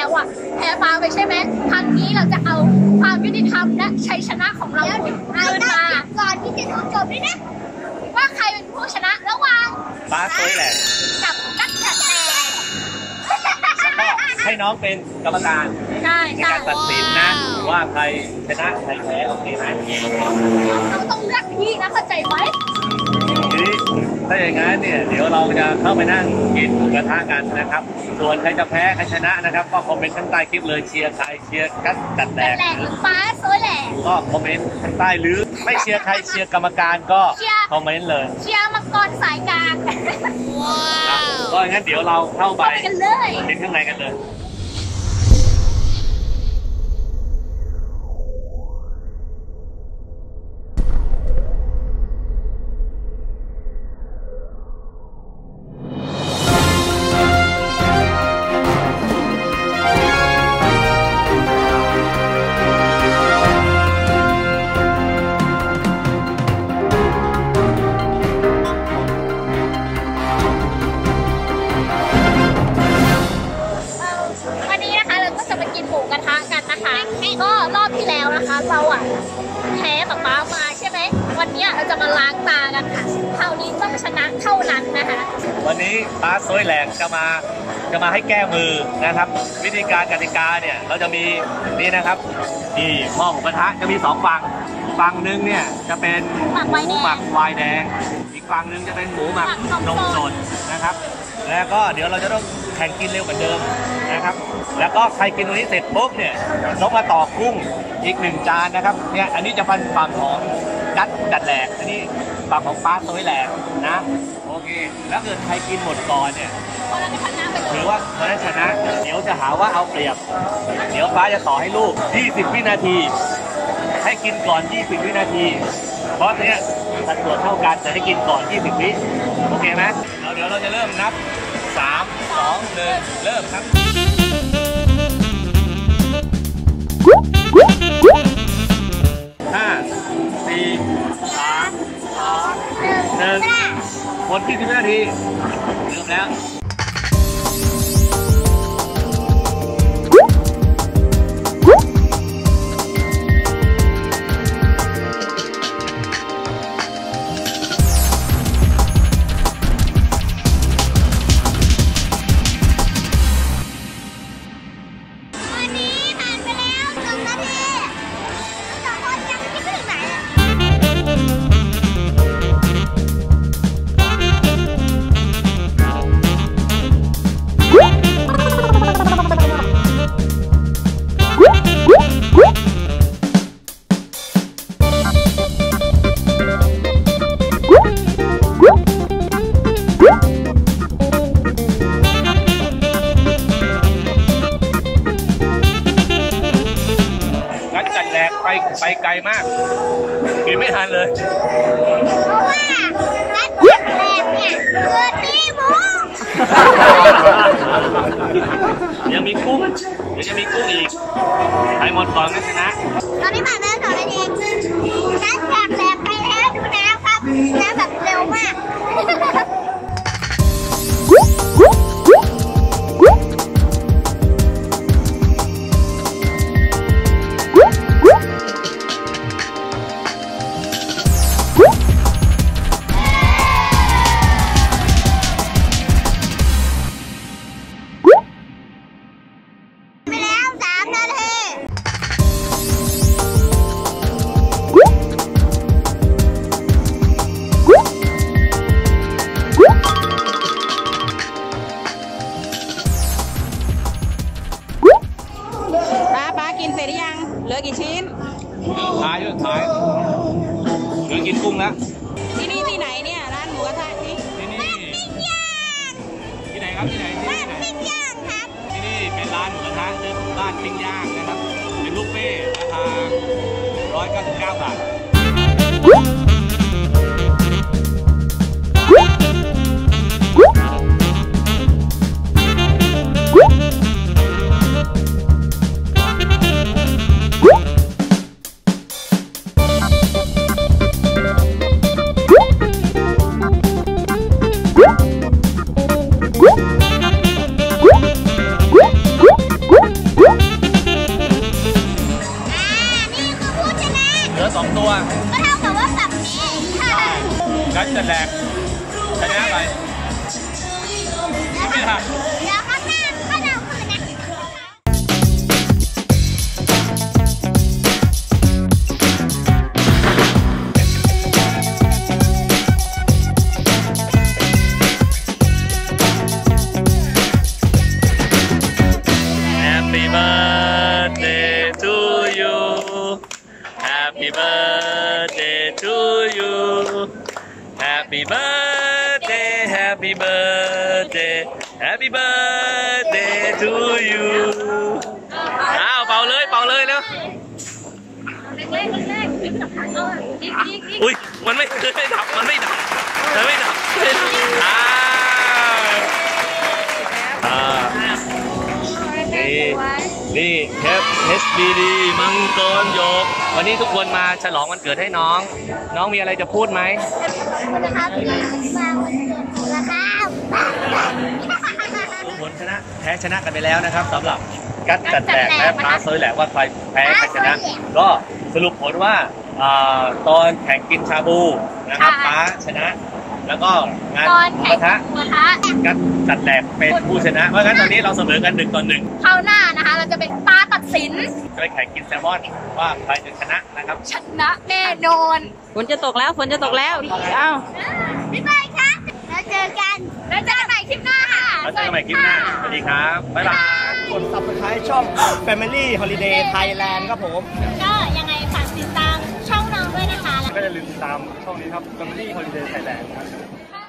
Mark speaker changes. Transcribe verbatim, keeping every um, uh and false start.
Speaker 1: แล้วอ่ะแพ้ฟ้าไปใช่ไหมครั้งนี้เราจะเอาความยุติธรรมและชัยชนะของเราคืนมาก่อนที่จะดูจบด้วยนะว่าใครเป็นผู้ชนะระหว่าง
Speaker 2: ฟ้าสวยแหละ
Speaker 1: กับกัดจัดแหล
Speaker 2: ให้น้องเป็นกรรมการในการตัดสินนะว่าใครชนะใครแพ้โอเคไหม
Speaker 1: เราต้องเลือกพี่นะเข้าใจไหม
Speaker 2: ถ้าอย่างนั้นเนี่ยเดี๋ยวเราจะเข้าไปนั่งกินหมูกระทะกันนะครับส่วนใครจะแพ้ใครชนะนะครับก็คอมเมนต์ข้างใต้คลิปเลยเชียร์ใครเชียร์กัดจัดแหลก
Speaker 1: หรือฟ้าสวยแหลก
Speaker 2: ก็คอมเมนต์ข้างใต้หรือไม่เชียร์ใครเชียร์กรรมการก็คอมเมนต์เลย
Speaker 1: เชียร์มังกรสายกลาง
Speaker 2: ก็งั้นเดี๋ยวเราเข้าไป
Speaker 1: กันเลย
Speaker 2: กินข้างในกันเลย
Speaker 1: ก็รอบที่แล้วนะคะเราอ่ะแพ้กับป้ามาใช่ไหมวันนี้เราจะมาล้างตากันค่ะคราวนี้ต้องชนะเท่านั้นนะคะ
Speaker 2: วันนี้ป้าสวยแหลกจะมาจะมาให้แก้มือนะครับวิธีการกติกาเนี่ยเราจะมีนี่นะครับนี่หม้อหมูกระทะจะมีสองฝั่งฝั่งหนึ่งเนี่ยจะเป็นหมูหมักไวน์แดงอีกฝั่งหนึ่งจะเป็นหมูหมักนมสดนะครับแล้วก็เดี๋ยวเราจะต้องแข่งกินเร็วเหมือนเดิมนะครับแล้วก็ใครกินตรงนี้เสร็จปุ๊บเนี่ยต้องมาต่อกุ้งอีกหนึ่งจานนะครับเนี่ยอันนี้จะเป็นฝั่งของกัดจัดแหลกอันนี้ฝั่งของฟ้าสวยแหลกนะโอเคแล้วเกิดใครกินหมดก่อนเนี่ยถือว่าคนนั้นชนะเดี๋ยวจะหาว่าเอาเปรียบเดี๋ยวฟ้าจะต่อให้ลูกยี่สิบวินาทีให้กินก่อนยี่สิบวินาทีเพราะเนี้ยสัดส่วนเท่ากันจะให้กินก่อนยี่สิบวิโอเคไหมเดี๋ยวเราจะเริ่มนับสาม สอง หนึ่งเริ่มครับห้า สี่ สาม สอง หนึ่งหมดยี่สิบวินาทีเริ่มแล้วไปไปไกลมากกินไม่ทันเลย
Speaker 1: เพราะว่านัดแรกเนี่ยเกิดที่หมู
Speaker 2: ยังมีกุ้งเดี๋ยวจะมีกุ้งอีกใครหมดก่อนก็ชนะ
Speaker 1: ตอนนี้ผ่านไปแล้วสองนาทีนัดแรกแหลกไปแล้วดูน้ำครับน้ำแบบเร็วมาก
Speaker 3: กินเสร็จหรือยังเหลือกี่ชิ้น
Speaker 2: ท้ายด้วยท้ายเหลือกินกุ้งแล้ว
Speaker 3: ที่นี่ที่ไหนเนี่ยร้านหมูกระทะนี่
Speaker 2: ที่นี่ที่ไหนครับที่ไหนที่ไหน
Speaker 1: ปิ้งย่างครับ
Speaker 2: ที่นี่เป็นร้านหมูกระทะชื่อบ้านปิ้งย่างนะครับเป็นบุฟเฟ่ราคาร้อยเก้าสิบเก้าบาทลือสองตัว
Speaker 1: ก็เท่ากับว่าแบบนี้
Speaker 2: กัดจัดแหลกชนะไปไม่ทัน
Speaker 1: แล้วข้างหน้าก็เราคืนนะ
Speaker 2: Happy birthday to you Happy birthday to you Happy birthday Happy birthday Happy birthday to you อ้าวเป่าเลยเป่าเลยแล้วอุ้ยมันไม่ไม่ดับมันไม่ดับมันไม่ดับไม่ดับอ้าวอ่านี่นี่เทป เอช บี ดี มังกรหยกวันนี้ทุกคนมาฉลองวันเกิดให้น้อง น้องมีอะไรจะพูดไหม
Speaker 1: นะครับที่มาวันเกิดของนะครับ
Speaker 2: ทุกคนชนะแพ้ชนะกันไปแล้วนะครับสำหรับกัดจัดแหลกและพาเซยแหลกว่าใครแพ้ใครชนะ ก็สรุปผลว่าอ่าตอนแข่งกินชาบูนะครับป้าชนะ แล้วก็งาน
Speaker 1: ตอน
Speaker 2: หมู
Speaker 1: แข่
Speaker 2: ก
Speaker 1: ง
Speaker 2: ระทะ
Speaker 1: หมูกระทะ
Speaker 2: กัดจัดแหลกเป็นผู้ชนะเพราะงั้นตอนนี้เราเสมอกันหนึ่งต่อหนึ่ง
Speaker 1: คราวหน้านะคะ เราจะเป็นตาตัดสิน
Speaker 2: ก็เลยแข่งกินแซลมอนว่าใครจะชนะนะครับ
Speaker 1: ชนะแน่นอน
Speaker 3: ฝนจะตกแล้วฝนจะตกแล้วเอ้า
Speaker 1: บ๊ายบายค่ะแล้วเจอกันแล้วเจอกันใหม่คลิปหน้าค่ะ
Speaker 2: แล้วเจอกันใหม่คลิปหน้าสวัสดีครับบ๊ายบาย
Speaker 4: กด Subscribe ช่อง Family Holiday Thailand ครับผม
Speaker 1: ก็ยังไงฝากติดตามช่องน้องด้วยนะคะ
Speaker 4: ก็อย่าลืมติดตามช่องนี้ครับ Family Holiday Thailand ครับ
Speaker 1: ค่ะ